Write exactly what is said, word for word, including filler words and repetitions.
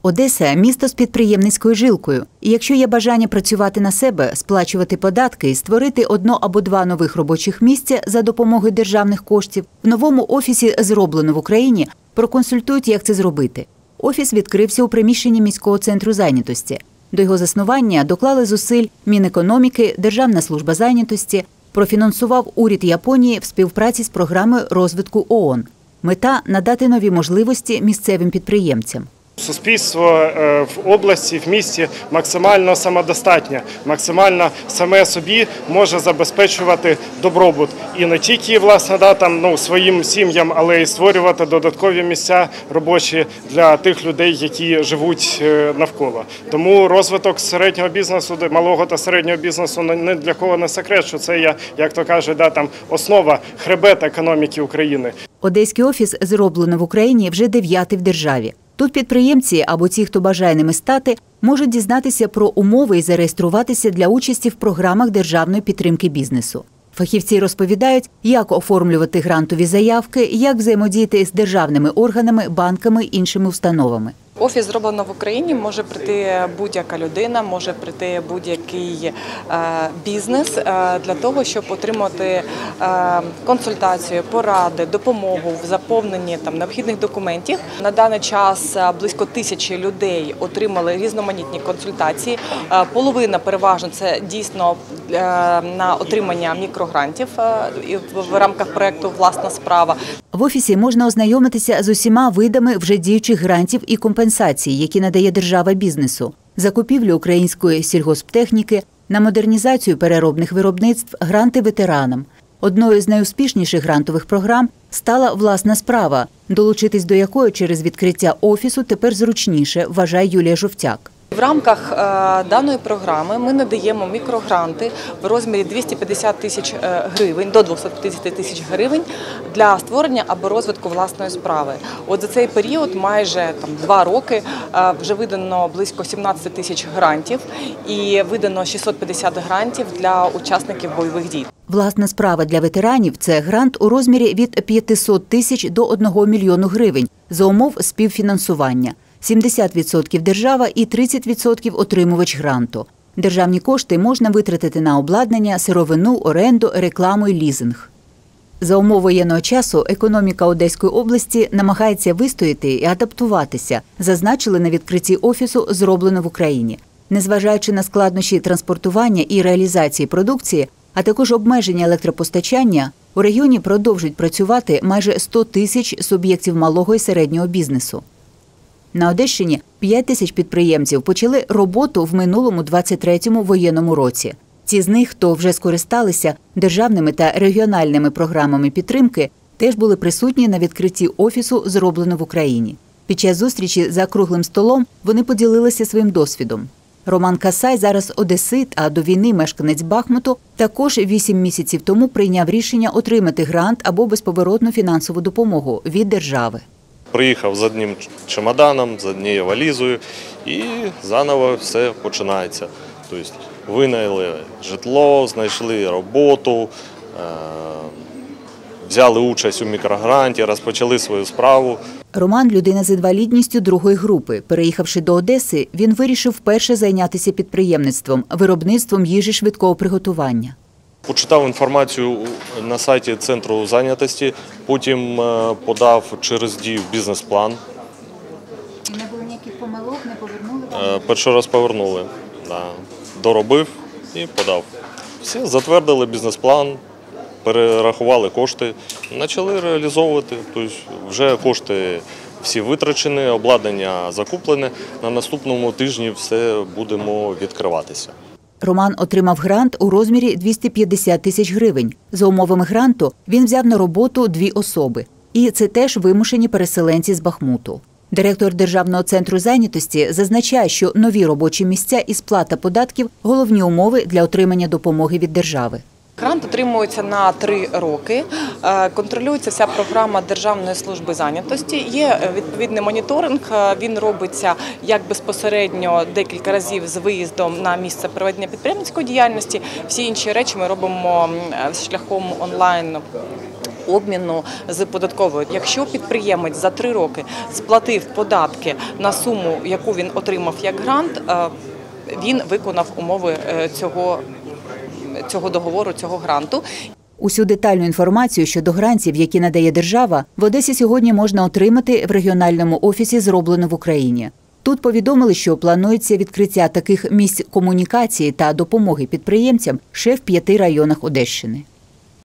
Одеса – місто з підприємницькою жилкою. І якщо є бажання працювати на себе, сплачувати податки і створити одно або два нових робочих місця за допомогою державних коштів, в новому офісі «Зроблено в Україні» проконсультують, як це зробити. Офіс відкрився у приміщенні міського центру зайнятості. До його заснування доклали зусиль Мінекономіки, Державна служба зайнятості, профінансував уряд Японії в співпраці з програмою розвитку ООН. Мета – надати нові можливості місцевим підприємцям. Суспільство в області, в місті максимально самодостатнє, максимально саме собі може забезпечувати добробут. І не тільки, власне, да, там, ну, своїм сім'ям, але й створювати додаткові місця робочі для тих людей, які живуть навколо. Тому розвиток середнього бізнесу, малого та середнього бізнесу не для кого не секрет, що це є, як то кажуть, да, там, основа, хребет економіки України. Одеський офіс «Зроблено в Україні» вже дев'ятий в державі. Тут підприємці або ті, хто бажає ними стати, можуть дізнатися про умови і зареєструватися для участі в програмах державної підтримки бізнесу. Фахівці розповідають, як оформлювати грантові заявки, як взаємодіяти з державними органами, банками і іншими установами. Офіс «Зроблено в Україні» може прийти будь-яка людина, може прийти будь-який бізнес для того, щоб отримати консультацію, поради, допомогу в заповненні там необхідних документів. На даний час близько тисячі людей отримали різноманітні консультації. Половина переважно це дійсно на отримання мікрогрантів в рамках проєкту «Власна справа». В офісі можна ознайомитися з усіма видами вже діючих грантів і компенсацій, які надає держава бізнесу, закупівлю української сільгосптехніки, на модернізацію переробних виробництв, гранти ветеранам. Одною з найуспішніших грантових програм стала «Власна справа», долучитись до якої через відкриття офісу тепер зручніше, вважає Юлія Жовтяк. В рамках даної програми ми надаємо мікрогранти в розмірі двісті п'ятдесят тисяч гривень, до двохсот п'ятдесят тисяч гривень для створення або розвитку власної справи. От за цей період, майже там, два роки, вже видано близько сімнадцять тисяч грантів і видано шістсот п'ятдесят грантів для учасників бойових дій. Власна справа для ветеранів – це грант у розмірі від п'ятисот тисяч до одного мільйону гривень за умов співфінансування. сімдесят відсотків держава і тридцять відсотків отримувач гранту. Державні кошти можна витратити на обладнання, сировину, оренду, рекламу і лізинг. За умов воєнного часу економіка Одеської області намагається вистояти і адаптуватися, зазначили на відкритті офісу «Зроблено в Україні». Незважаючи на складнощі транспортування і реалізації продукції, а також обмеження електропостачання, у регіоні продовжують працювати майже сто тисяч суб'єктів малого і середнього бізнесу. На Одещині п'ять тисяч підприємців почали роботу в минулому двадцять третьому воєнному році. Ті з них, хто вже скористалися державними та регіональними програмами підтримки, теж були присутні на відкритті офісу «Зроблено в Україні». Під час зустрічі за круглим столом вони поділилися своїм досвідом. Роман Касай зараз одесит, а до війни мешканець Бахмуту, також вісім місяців тому прийняв рішення отримати грант або безповоротну фінансову допомогу від держави. Приїхав з одним чемоданом, з однією валізою і заново все починається. Тобто винайняли житло, знайшли роботу, взяли участь у мікрогранті, розпочали свою справу. Роман – людина з інвалідністю другої групи. Переїхавши до Одеси, він вирішив вперше зайнятися підприємництвом, виробництвом їжі швидкого приготування. Почитав інформацію на сайті Центру зайнятості, потім подав через Дію бізнес-план. Не було ніяких помилок, не повернули? Перший раз повернули, да. Доробив і подав. Всі затвердили бізнес-план, перерахували кошти, почали реалізовувати. Тобто вже кошти всі витрачені, обладнання закуплене. На наступному тижні все будемо відкриватися. Роман отримав грант у розмірі двісті п'ятдесят тисяч гривень. За умовами гранту він взяв на роботу дві особи. І це теж вимушені переселенці з Бахмуту. Директор Державного центру зайнятості зазначає, що нові робочі місця і сплата податків – головні умови для отримання допомоги від держави. Грант отримується на три роки, контролюється вся програма Державної служби зайнятості, є відповідний моніторинг, він робиться як безпосередньо декілька разів з виїздом на місце проведення підприємницької діяльності, всі інші речі ми робимо шляхом онлайн обміну з податковою. Якщо підприємець за три роки сплатив податки на суму, яку він отримав як грант, він виконав умови цього, цього договору, цього гранту. Усю детальну інформацію щодо грантів, які надає держава, в Одесі сьогодні можна отримати в регіональному офісі «Зроблено в Україні». Тут повідомили, що планується відкриття таких місць комунікації та допомоги підприємцям ще в п'яти районах Одещини.